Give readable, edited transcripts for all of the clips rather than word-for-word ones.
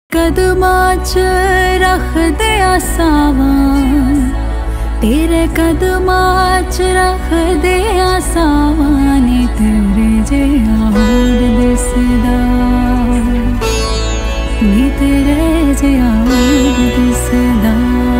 कदमां च रख दे सावां, तेरे कदमां च रख दे सावां नी तेरे जेहा होर दिसदा, नी तेरे जेहा होर दिसदा।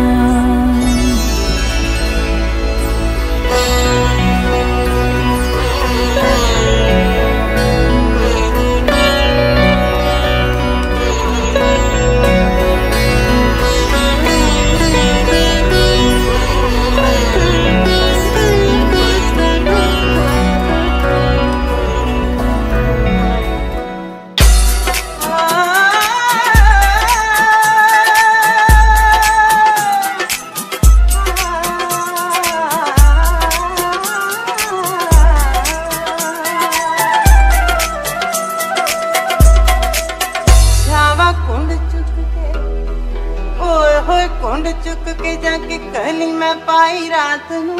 कुंड चुक के जाके कली मैं पाई रात नू,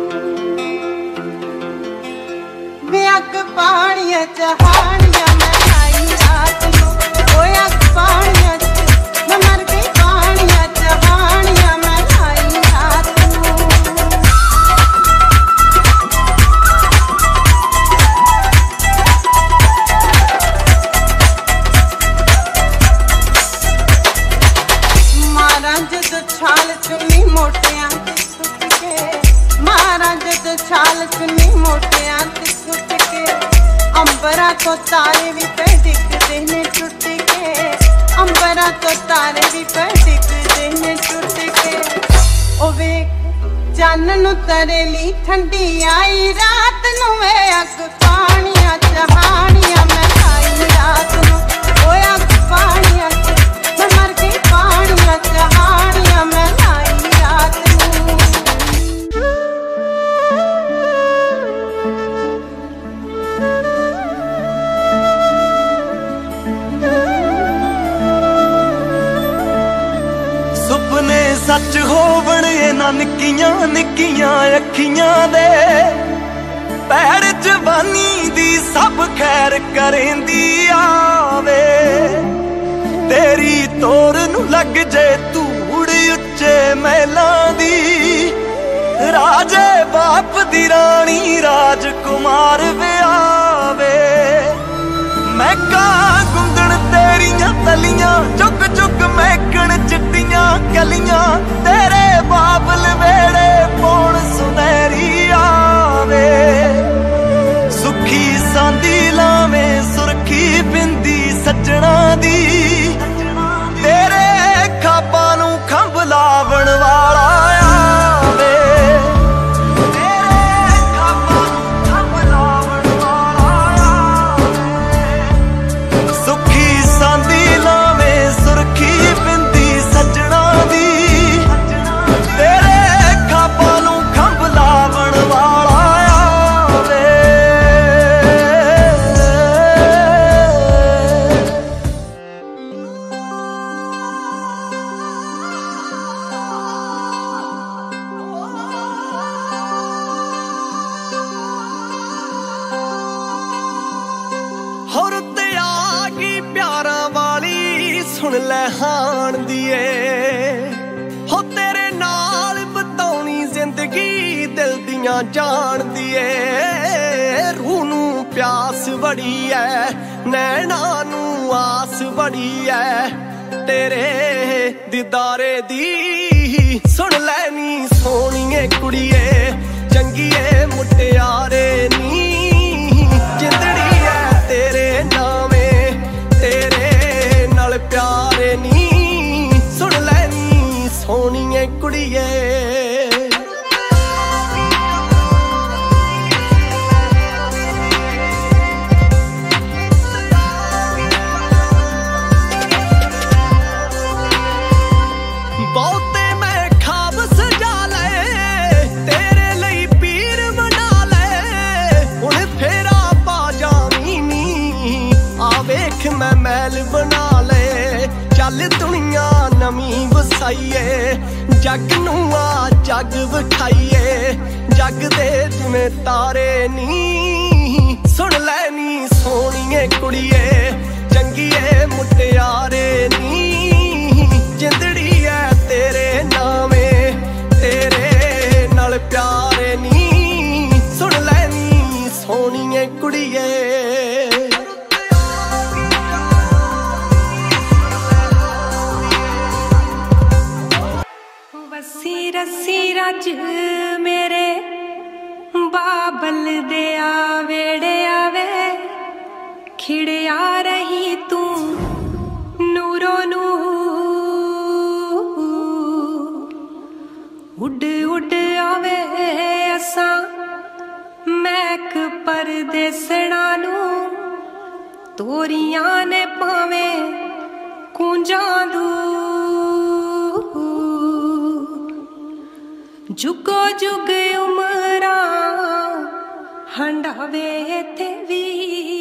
अग पानिया चहानिया मैं आई रात नू, अग पानिया मैं मर गई पानिया चहानिया मैं आई रात नू। छाल चुन्नी मोटियां ते सुट के, मारा जद छाल चुन्नी मोटियां ते सुट के, अंबरा तो तारे भी पे डिगदे ने टुट के, अंबरा तो तारे भी पे डिगदे ने टुट के। ओ वे चानन तरेली ठंडी आई रात नू, वे अग पानिया चहानिया मैं आई रात नू, ओ अग पानिया मैं मर गई पानिया चहानिया मैं आई रात नू। सुपने सच होवण इन्हां निक्कियां निक्कियां अखियां दे, पैड़ जवानी दी सब खैर करेंदी आवे, तेरी तोर नू लग जे धूड़ उच्चे महलां दी, राजे बाप दी रानी राजकुमार व्यावे। मैं का गुंदण तेरियां तलियां चुक चुक महकण चिट्टियां कलियां, तेरे बाबल वेड़े पौण सुनहरी आवे, सुखी सांदी लावें सुरखी बिंदी सजना दी, तेरे खाबा नू खंभ लावण वाला आवे, तेरे खाबा नू खंभ लावण वाला आवे, सुखी सांदी लावें सुरखी बिंदी सजना दी, तेरे खाबा नू खंभ लावण वाला आवे। हो रुत आ गई प्यारा वाली सुन लै हाण दिए, हो तेरे नाल बताउणी जिंदगी दिल दियां जान दिए, रूह नू प्यास बड़ी है नैना नू आस बड़ी है, तेरे दीदारे दी सुन लैनी सोहणीए कुड़िए, चंगीए मुटियारे नी जिंदड़ी है तेरे नामे, तेरे नाल प्यारे नी सुन लैनी सोहणीए कुड़िए। बहुते मैं खाब सजा ले, तेरे लई पीर बना ले, हुण फेरा पा जावी नी, आ वेख मैं महल बना ले, चल दुनिया नवी वसाइए, जग नू आ जग विखाइए, जग दे जिवें तारे नी सुन लैनी सोहणीए कुड़िए, चंगीए मुटियारे नी रही तू नूरो नूर उड उड आवे असा मैक परदेसणा नू तोरियां ने पावे कुंजा दू जुगो जुग उमरा हंडावे ते वी